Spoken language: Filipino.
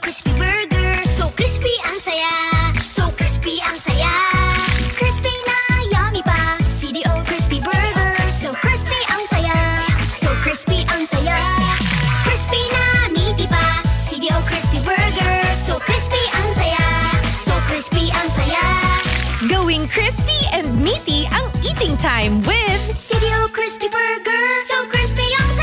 crispy burger. So crispy ang saya. So crispy ang saya. Crispy na yummy pa. CDO crispy burger. So crispy ang saya. So crispy ang saya. Crispy na meaty pa. CDO crispy burger. So crispy ang saya. So crispy ang saya. Going crispy and meaty ang eating time with CDO crispy burger. So crispy ang